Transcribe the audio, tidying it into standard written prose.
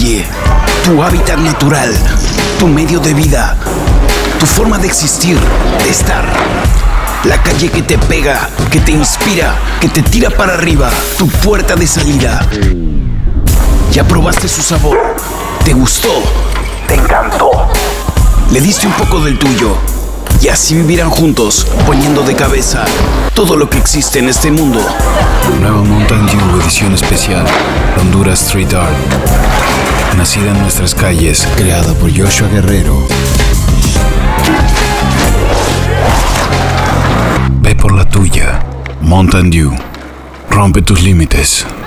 calle, tu hábitat natural, tu medio de vida, tu forma de existir, de estar. La calle que te pega, que te inspira, que te tira para arriba, tu puerta de salida. Ya probaste su sabor, te gustó, te encantó. Le diste un poco del tuyo y así vivirán juntos, poniendo de cabeza todo lo que existe en este mundo. Nueva Mountain Dew edición especial, Honduras Street Art. Nacida en nuestras calles, creada por Joshua Guerrero. Ve por la tuya. Mountain Dew. Rompe tus límites.